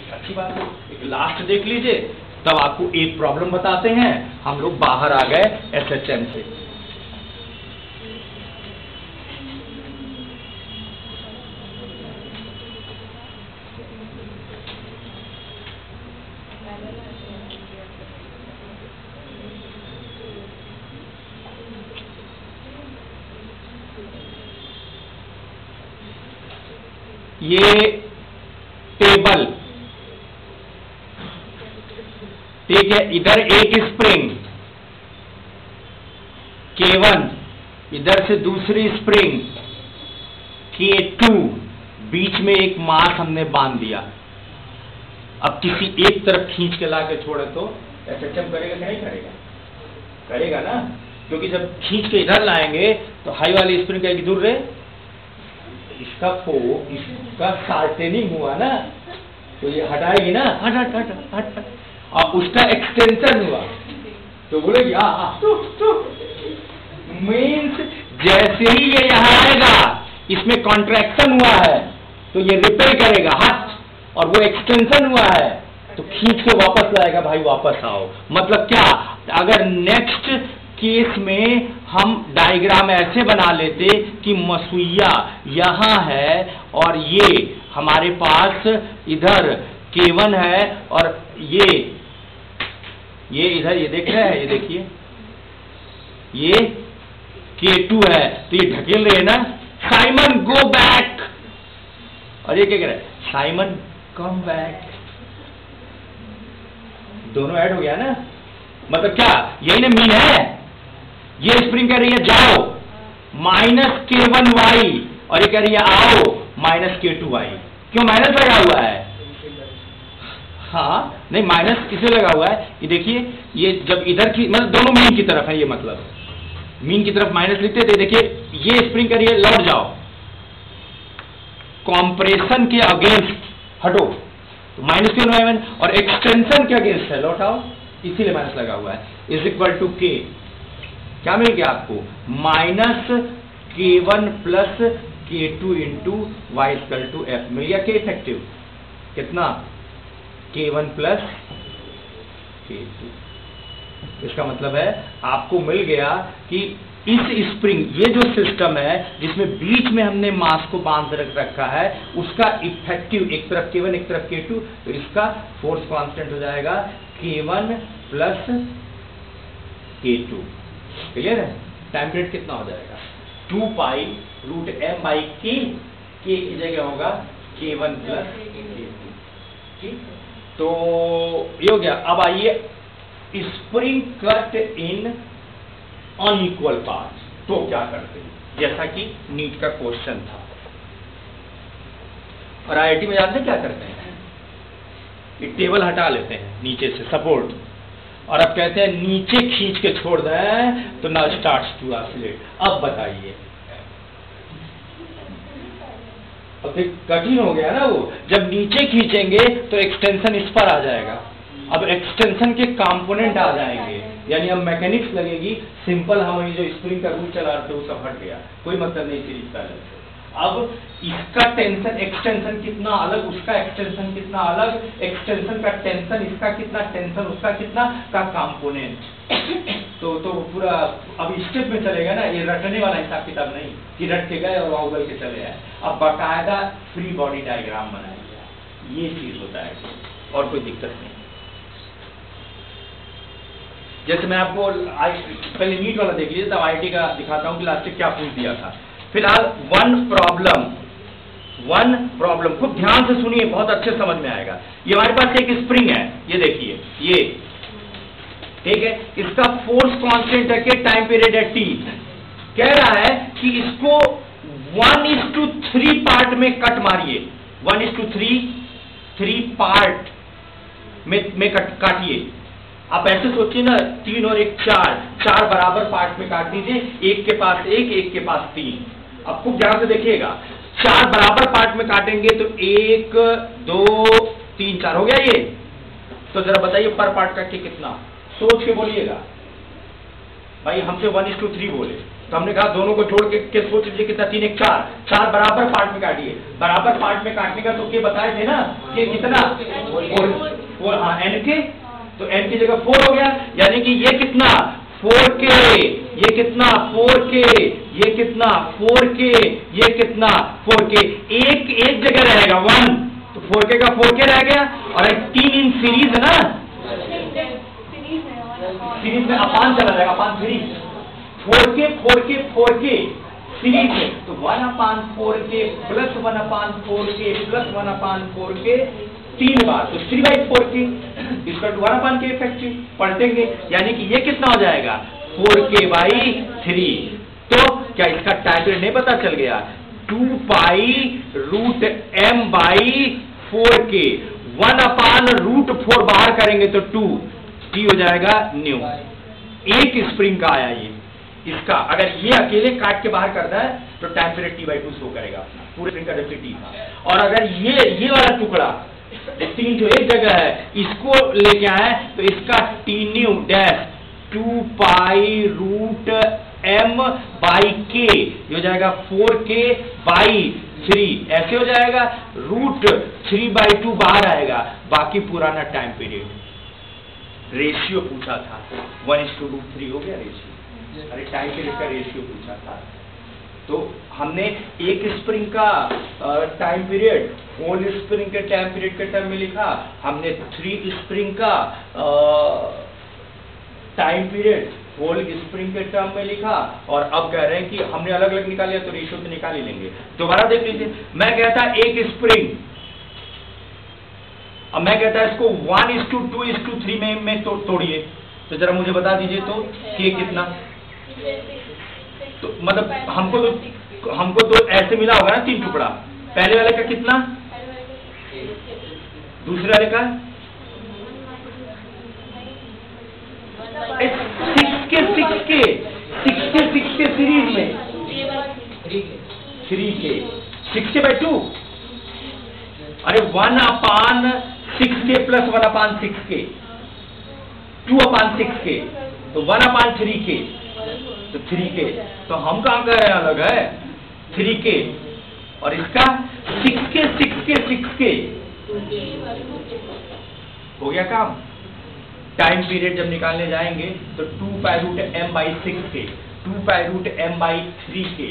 अच्छी बात है। एक लास्ट देख लीजिए, तब आपको एक प्रॉब्लम बताते हैं। हम लोग बाहर आ गए एसएचएम से। ये टेबल, ठीक है, इधर एक स्प्रिंग K1, इधर से दूसरी स्प्रिंग K2, बीच में एक मास हमने बांध दिया। अब किसी एक तरफ खींच के ला के छोड़े तो एसएचएम करेगा क्या? नहीं करेगा, करेगा ना, क्योंकि जब खींच के इधर लाएंगे तो हाई वाली स्प्रिंग कहेगी दूर रहे, इसका शार्टेनिंग हुआ ना, तो ये हटाएगी ना, हट हट हट हट हट, और उसका एक्सटेंशन हुआ तो बोलेगी मीन्स जैसे ही ये यहाँ आएगा, इसमें कॉन्ट्रैक्शन हुआ है तो ये रिपेल करेगा हट, और वो एक्सटेंशन हुआ है तो खींच के वापस लाएगा, भाई वापस आओ। मतलब क्या, अगर नेक्स्ट केस में हम डायग्राम ऐसे बना लेते कि मसुइया यहां है और ये हमारे पास इधर K1 है और ये इधर, ये देख रहे हैं, ये देखिए ये K2 है, तो ये ढकेल रहे हैं ना, साइमन गो बैक, और ये क्या कह रहा है, साइमन कम बैक, दोनों ऐड हो गया ना। मतलब क्या, यही ना मीन है। ये स्प्रिंग कह रही है जाओ -K1y, और ये कह रही है आओ -K2y। क्यों माइनस लगा हुआ है? हाँ नहीं, माइनस किसे लगा हुआ है, ये देखिए, ये जब इधर की मतलब दोनों मीन की तरफ है, ये मतलब मीन की तरफ माइनस लिखते थे। देखिए ये स्प्रिंग कह रही है लौट जाओ, कॉम्प्रेशन के अगेंस्ट हटो, तो -K1 और एक्सटेंशन के अगेंस्ट है लौटाओ, इसीलिए माइनस लगा हुआ है। इज इक्वल टू K, क्या मिल गया आपको, -K1 plus K2 into y equal to F मिल गया। K इफेक्टिव कितना, K1 प्लस K2। इसका मतलब है आपको मिल गया कि इस स्प्रिंग, ये जो सिस्टम है जिसमें बीच में हमने मास को बांध रखा है, उसका इफेक्टिव एक तरफ K1 एक तरफ K2, तो इसका फोर्स कांस्टेंट हो जाएगा K1 प्लस K2। क्लियर है? टाइम पीरियड कितना हो जाएगा, 2 pi root m by K, K की जगह होगा K1 प्लस K2। ठीक, तो ये हो गया। अब आइए spring cut in unequal parts, तो क्या करते हैं, जैसा कि नीट का क्वेश्चन था। और आईआईटी में जानते हैं क्या करते हैं, ये टेबल हटा लेते हैं नीचे से सपोर्ट, और अब कहते हैं नीचे खींच के छोड़ दें तो ना स्टार्ट्स टू ऑसिलेट। अब बताइए, अब कठिन हो गया ना वो, जब नीचे खींचेंगे तो एक्सटेंशन इस पर आ जाएगा, अब एक्सटेंशन के कंपोनेंट आ जाएंगे, यानी अब मैकेनिक्स लगेगी। सिंपल हम जो स्प्रिंग का रूल चला रहे थे वो सब हट गया, कोई मतलब नहीं सीरीज पैरेलल से। अब इसका टेंशन एक्सटेंशन कितना अलग, उसका एक्सटेंशन कितना अलग, एक्सटेंशन का टेंशन इसका कितना, टेंशन उसका कितना का कंपोनेंट, तो पूरा अब स्टेप में चलेगा ना, ये रटने वाला हिसाब किताब नहीं कि रट के गए और उगल के चले आए। अब बाकायदा फ्री बॉडी डायग्राम बनाएंगे, ये चीज होता है, और कोई दिक्कत नहीं। जैसे मैं आपको पहले नीट वाला देख लीजिए, तब आईटी का दिखाता हूं कि लास्ट क्या पूछ दिया था। फिलहाल वन प्रॉब्लम खूब ध्यान से सुनिए, बहुत अच्छे समझ में आएगा। ये हमारे पास एक स्प्रिंग है, ये देखिए, ये ठीक है, इसका फोर्स कांस्टेंट है कि टाइम पीरियड है T। कह रहा है कि इसको 1:3 पार्ट में कट मारिए, 1:3 पार्ट में काटिए। आप ऐसे सोचिए ना, 3 और 1 4 बराबर पार्ट में काट दीजिए, एक के पास 1 एक के पास 3। अब खूब ध्यान से देखिएगा, 4 बराबर पार्ट में काटेंगे तो 1 2 3 4 हो गया ये। तो जरा बताइए पर पार्ट का कितना, सोच के बोलिएगा। भाई हमसे 1:3 बोले, तो हमने कहा दोनों को जोड़ के सोच लीजिए कितना, 3 1 4, 4 बराबर पार्ट में काटिए। बराबर पार्ट में काटने का तो ये बताए थे ना कि कितना 4, हाँ n के, तो n की जगह 4 हो गया, यानी कि ये कितना 4k, ये कितना 4k, ये कितना 4k, ये कितना 4k, एक जगह रहेगा 1, तो 4k का 4k रह गया, और 3 इन सीरीज है ना, सीरीज में अपान चला जाएगा, अपान 3, 4k सीरीज में, तो 1/4k plus 1/4k plus 1/4k 3 बार, तो 3/4k इसका 1/k इफेक्टिव पलटेंगे, यानी कि ये कितना हो जाएगा 4k/3। तो क्या इसका टाइम पीरियड नहीं पता चल गया, 2π√m/4k, 1/√4 बाहर करेंगे तो 2, t हो जाएगा न्यू। एक स्प्रिंग का आया ये, इसका अगर ये अकेले काट के बाहर करना है तो टाइम पीरियड t/2 शो करेगा पूरे स्प्रिंग का, जबकि t था। और अगर ये वाला टुकड़ा 3 जो एक जगह है इसको लेके आए तो इसका t न्यू डैश 2π√m/k हो जाएगा 4k/3, ऐसे हो जाएगा, √3/2 बाहर आएगा, बाकी पुराना टाइम पीरियड। रेशियो पूछा था, 1:3 हो गया रेशियो, अरे टाइम पीरियड का रेशियो पूछा था। तो हमने एक स्प्रिंग का टाइम पीरियड होल स्प्रिंग के टाइम पीरियड के टर्म में लिखा, हमने 3 स्प्रिंग का टाइम पीरियड होल स्प्रिंग के टर्म में लिखा, और अब कह रहे हैं कि हमने अलग अलग निकाले तो रेशियो तो निकाल ही लेंगे। दोबारा देख लीजिए, मैं कहता एक स्प्रिंग, अब मैं कहता इसको 1:2:3 में तोड़िए, तो जरा मुझे बता दीजिए तो के कितना, तो मतलब हमको तो ऐसे मिला होगा ना 3 टुकड़ा, पहले वाले का कितना, दूसरे वाले का 6k सीरीज में 3k 6k/2, अरे 1/6k प्लस 1/6k 2/6k, तो 1/3k, तो 3k, तो हम कहां कह रहे हैं अलग है 3k, और इसका 6k हो गया काम। टाइम पीरियड जब निकालने जाएंगे तो 2π√m/6k 2π√m/3k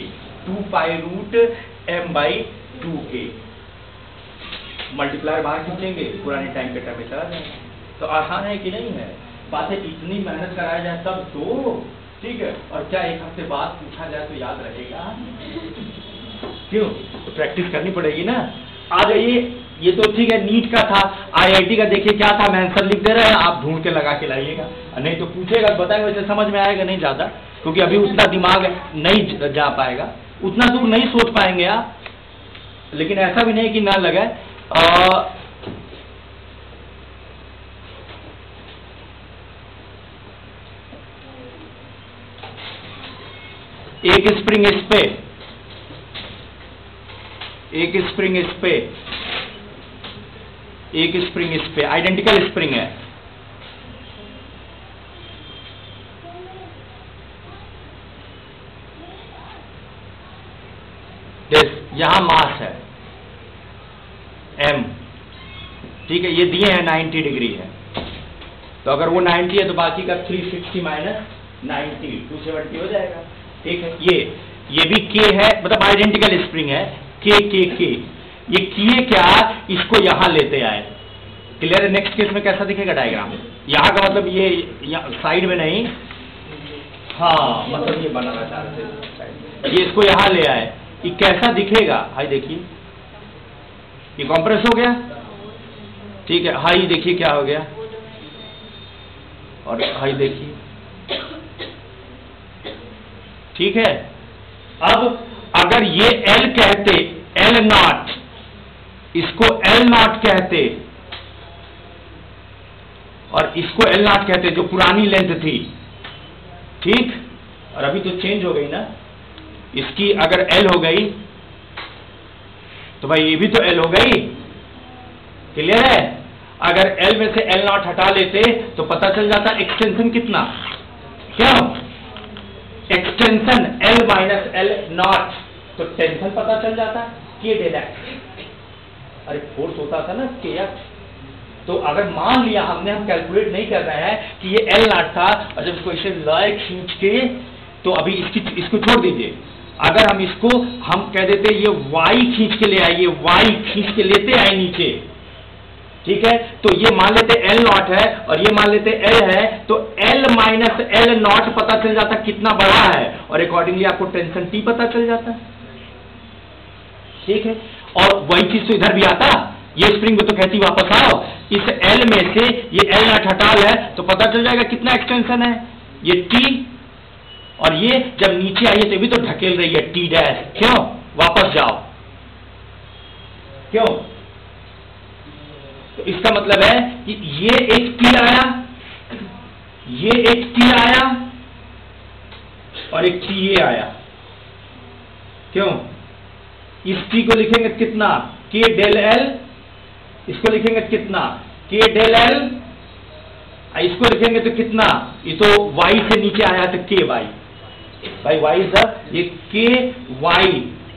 2π√m/2k, मल्टीप्लायर बाहर खींचेंगे, पुराने टाइम के टर्म में चला जाएगा। तो आसान है कि नहीं है, बातें इतनी मेहनत कराया जाए तब तो ठीक है, और क्या एक हफ्ते बाद पूछा जाए तो याद रहेगा, क्यों, तो प्रैक्टिस करनी पड़ेगी ना। आ जाइए, ये तो ठीक है नीट का था, IIT का देखिए क्या था, मैं आंसर लिख दे रहे हैं, आप ढूंढ के लगा के लाइएगा, नहीं तो पूछेगा बताएंगे, वैसे समझ में आएगा नहीं ज्यादा, क्योंकि अभी उतना दिमाग नहीं जा पाएगा, उतना दूर नहीं सोच पाएंगे आप, लेकिन ऐसा भी नहीं कि ना लगे। एक स्प्रिंग इस पे, एक स्प्रिंग इस पे, एक स्प्रिंग इस पे, आइडेंटिकल स्प्रिंग है, यहां मास है m, ठीक है, ये दिए हैं 90 डिग्री है, तो अगर वो 90 है तो बाकी का 360 माइनस 90 270 हो जाएगा, ठीक है। ये भी k है, मतलब आइडेंटिकल स्प्रिंग है, k ये किए क्या, इसको यहां लेते आए, क्लियर है। नेक्स्ट केस में कैसा दिखेगा डायग्राम, यहां का मतलब ये साइड में नहीं, हाँ मतलब ये बनाना चाह रहे थे, ये इसको यहां ले आए, ये कैसा दिखेगा, हाई देखिए ये कॉम्प्रेस हो गया, ठीक है, हाई देखिए क्या हो गया, और हाई देखिए, ठीक है। अब अगर ये L कहते, L0, इसको L0 कहते और इसको L0 कहते, जो पुरानी लेंथ थी, ठीक, और अभी तो चेंज हो गई ना, इसकी अगर L हो गई तो भाई ये भी तो L हो गई, क्लियर है। अगर L में से L0 हटा लेते तो पता चल जाता एक्सटेंशन कितना, क्यों, extension L minus L nought, तो टेंशन पता चल जाता है के डेल एक्स। अरे फोर्स होता था ना के एक्स, तो अगर मान लिया हमने, हम कैलकुलेट नहीं कर रहे हैं कि ये L नॉट था, और जब इसको इसे लाए खींच के, तो अभी इसको छोड़ दीजिए, अगर हम इसको हम कह देते ये y खींच के ले आए, ये y खींच के लेते आए नीचे, ठीक है, तो ये मान लेते L नॉट है और ये मान लेते L है, तो L माइनस L नॉट पता चल जाता कितना बड़ा है, और अकॉर्डिंगली आपको टेंशन T पता चल जाता है, ठीक है। और वही चीज तो इधर भी आता, ये स्प्रिंग भी तो कहती वापस आओ, इस L में से ये L नॉट हटा है तो पता चल जाएगा कितना एक्सटेंशन है, ये T, और ये जब नीचे आइए तो भी तो ढकेल रही है T डैश, क्यों, वापस जाओ, क्यों, तो इसका मतलब है कि ये एक T आया, ये एक T आया और एक T ये आया, क्यों, इस T को लिखेंगे कितना K डेल L, इसको लिखेंगे कितना K डेल L, इसको लिखेंगे तो कितना, ये तो Y से नीचे आया तो K Y, भाई Y इज द, ये K Y,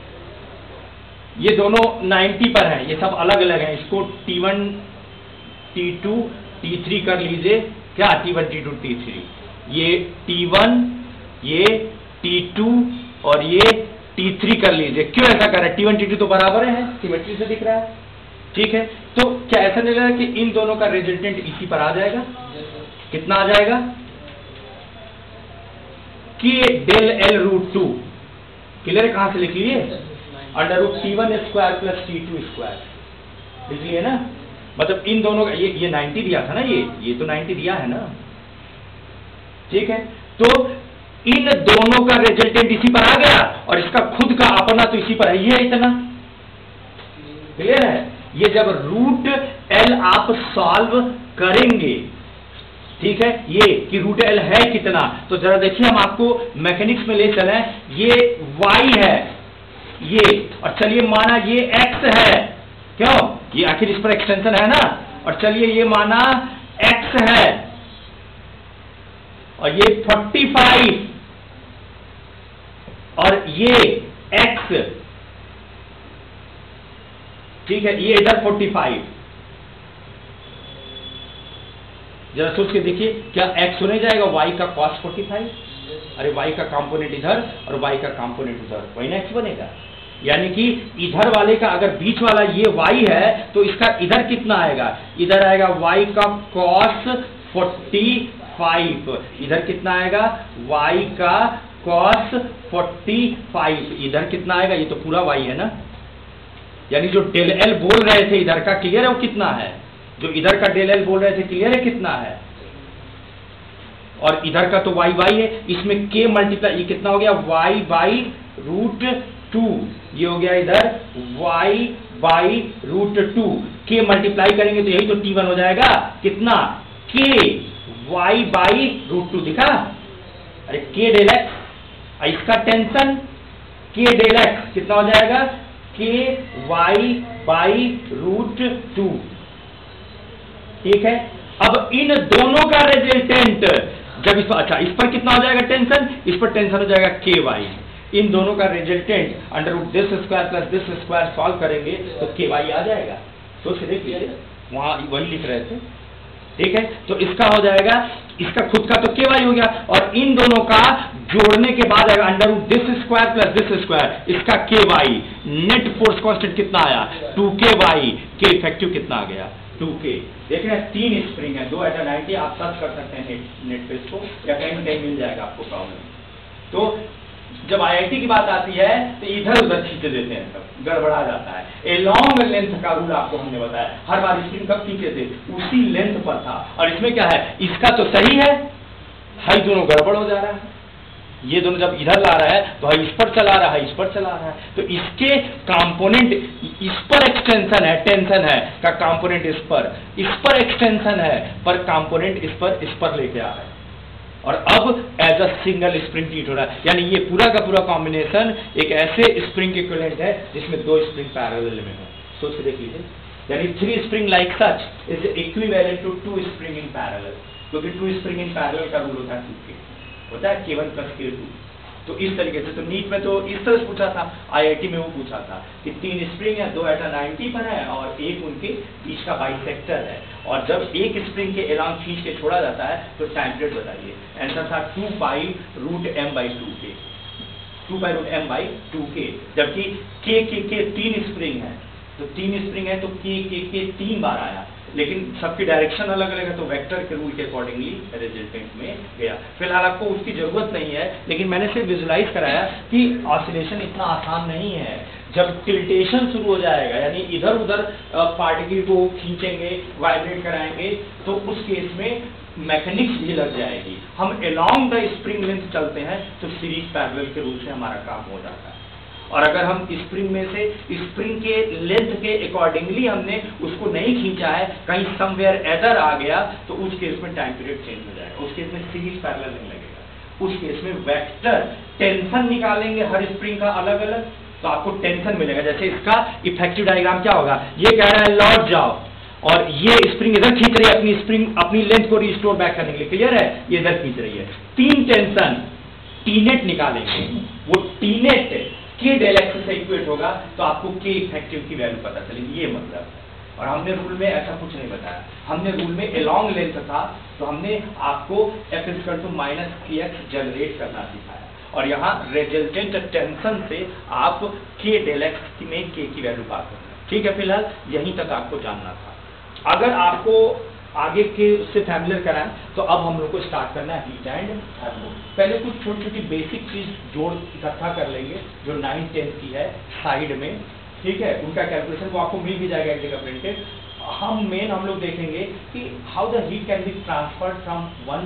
ये दोनों 90 पर हैं, ये सब अलग अलग हैं, इसको T1 T2 T3 कर लीजिए, क्या T1 T2 T3, ये T1, ये T2 और ये T3 कर लीजिए, क्यों ऐसा कर रहा है, T1 T2 तो बराबर है, सिमेट्री से दिख रहा है, ठीक है, तो क्या ऐसा नहीं लग रहा कि इन दोनों का रिजल्टेंट इसी पर आ जाएगा, कितना आ जाएगा, K del L root 2, clear है, कहां से लिख लिए, under root T1 square plus T2 square, लिख लिए ना, मतलब इन दोनों का ये 90 दिया था ना, ये तो 90 दिया है ना, ठीक है, तो इन दोनों का रिजल्टेंट इसी पर आ गया और इसका खुद का अपना तो इसी पर है, ये इतना क्लियर है। ये जब रूट L आप सॉल्व करेंगे, ठीक है, ये कि रूट L है कितना, तो जरा देखिए हम आपको मैकेनिक्स में ले चले, ये y है ये, और चलिए माना ये x है, क्यों, ये आखिर इस पर एक्सटेंशन है ना, और चलिए ये माना x है और ये 45 और ये x, ठीक है, ये इधर 45, जरा सोच के देखिए क्या x होने जाएगा y का cos 45, अरे y का कंपोनेंट इधर और y का कंपोनेंट उधर, वही ना x बनेगा, यानी कि इधर वाले का अगर बीच वाला ये y है तो इसका इधर कितना आएगा, इधर आएगा y का cos 45, इधर कितना आएगा y का cos 45, इधर कितना आएगा, ये तो पूरा y है ना, यानी जो डेल L बोल रहे थे इधर का, क्लियर है वो कितना है, जो इधर का डेल L बोल रहे थे क्लियर है कितना है, और इधर का तो y y है, इसमें k मल्टीप्लाई, ये कितना हो गया y बाई रूट 2, ये हो गया इधर y by root 2, k multiply करेंगे तो यही तो T1 हो जाएगा, कितना k y बाई रूट 2, दिखा, अरे k डेल x, इसका टेंशन k डेल x कितना हो जाएगा k y बाई रूट 2, ठीक है। अब इन दोनों का रिजल्टेंट जब इस पर, अच्छा इस पर कितना हो जाएगा टेंशन, इस पर टेंशन हो जाएगा के वाई, इन दोनों का resultant under root this square plus this square solve करेंगे तो के वाई आ जाएगा, सोच के देख लीजिए, वहां वही लिख रहे थे, ठीक है, तो इसका हो जाएगा, इसका खुद का तो के वाई हो गया, और इन दोनों का जोड़ने के बाद आएगा under root this square plus this square, इसका K Y, net force constant कितना आया 2k वाई, के इफेक्टिव कितना आ गया 2k, देख रहे हैं 3 स्प्रिंग है, 2 एटा 90, आप सर्च कर सकते हैं नेट पे इसको, या कहीं ना कहीं मिल जाएगा आपको प्रॉब्लम। तो जब IIT की बात आती है तो इधर उधर खींच देते हैं, सब गड़बड़ा जाता है। ए लॉन्ग लेंथ का रूल आपको हमने बताया, हर बार स्प्रिंग कब खींचे थे उसी लेंथ पर था, और इसमें क्या है, इसका तो सही है, हाई दोनों गड़बड़ हो जा रहा है, ये दोनों जब इधर ला रहा है तो इस पर चला रहा है, इस पर चला रहा है, तो इसके कंपोनेंट इस पर एक्सटेंशन है, टेंशन है का कंपोनेंट इस पर एक्सटेंशन है, पर कंपोनेंट इस पर लेके आ रहा है, और अब as a single spring treat हो रहा है, यानी ये पूरा का पूरा कॉम्बिनेशन एक ऐसे स्प्रिंग इक्विवेलेंट है जिसमें 2 स्प्रिंग पैरेलल में है, सोच के देख लीजिए, यानी 3 spring like such is equivalent to 2 spring in parallel, क्योंकि 2 स्प्रिंग इन पैरेलल का रूल होता है 2k, होता है k1 प्लस k2, तो इस तरीके से, तो नीट में तो इस तरह से पूछा था, आईआईटी में वो पूछा था कि 3 स्प्रिंग है, 2 एटा 90 पर है और एक उनके बीच का बाइसेक्टर है, और जब एक स्प्रिंग के एलॉन्ग खींच के छोड़ा जाता है तो टाइम पीरियड बताइए। आंसर था 2π√m/2k, 2π√m/2k, जबकि के 3 स्प्रिंग है, तो 3 स्प्रिंग है तो के 3 बार आया, लेकिन सबकी डायरेक्शन अलग अलग है, तो वेक्टर के रूल के अकॉर्डिंगली रिजल्टेंट में गया। फिलहाल आपको उसकी जरूरत नहीं है, लेकिन मैंने सिर्फ विजुलाइज कराया कि ऑसिलेशन इतना आसान नहीं है। जब टिल्टेशन शुरू हो जाएगा, यानी इधर उधर पार्टिकल को खींचेंगे, वाइब्रेट कराएंगे, तो उस केस में मैकेनिक्स भी लग जाएगी। हम अलोंग द स्प्रिंग लेंथ चलते हैं तो सीरीज पैरेलल के रूल से हमारा काम हो जाता है, और अगर हम स्प्रिंग में से स्प्रिंग के लेंथ के अकॉर्डिंगली हमने उसको नहीं खींचा है, कहीं समवेयर एदर आ गया, तो उस केस में टाइम पीरियड चेंज हो जाएगा, उस केस में सीरीज पैरेलल नहीं लगेगा। उस केस में वेक्टर टेंशन निकालेंगे हर स्प्रिंग का अलग अलग, तो आपको टेंशन मिलेगा। जैसे इसका इफेक्टिव डायग्राम क्या होगा, ये कह रहा है लौट जाओ, और ये स्प्रिंग इधर खींच रही है अपनी स्प्रिंग, अपनी लेंथ को रिस्टोर बैक करने के लिए, क्लियर है, ये इधर खींच रही है। 3 टेंशन टीनेट निकालेंगे, वो टीनेट के डेल एक्स से इक्वेट होगा, तो आपको के इफेक्टिव की वैल्यू पता चलेगी, ये मतलब है। और हमने रूल में ऐसा कुछ नहीं बताया, हमने रूल में एलॉन्ग लेंथ था, तो हमने आपको F -kx जनरेट करना सिखाया, और यहाँ रिजल्टेंट टेंशन से आप के डेल एक्स में के की वैल्यू पा सकते हैं। ठीक है, फिलहाल यहीं तक आपको जानना था। अगर आपको आगे के उससे फैमिलियर कराएं, तो अब हम लोग को स्टार्ट करना है हीट एंड थर्मो। पहले कुछ छोटी छोटी बेसिक चीज जोड़ इकट्ठा कर लेंगे जो 9th 10th की है साइड में, ठीक है, उनका कैलकुलेशन वो आपको मिल भी जाएगा एक जगह प्रिंटेड। हम लोग देखेंगे कि how the heat can be transferred from one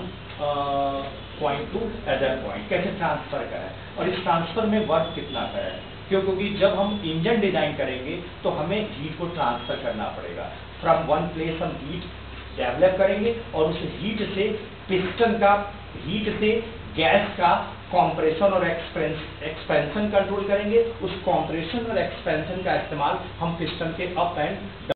point to other point, कैसे ट्रांसफर करें, और इस ट्रांसफर में वर्क कितना करें, क्योंकि जब हम इंजन डिजाइन करेंगे तो हमें हीट को ट्रांसफर करना पड़ेगा। फ्रॉम वन प्लेस हम हीट डेवलप करेंगे, और उस हीट से पिस्टन का, हीट से गैस का कॉम्प्रेशन और एक्सपेंशन कंट्रोल करेंगे। उस कॉम्प्रेशन और एक्सपेंशन का इस्तेमाल हम पिस्टन के अप एंड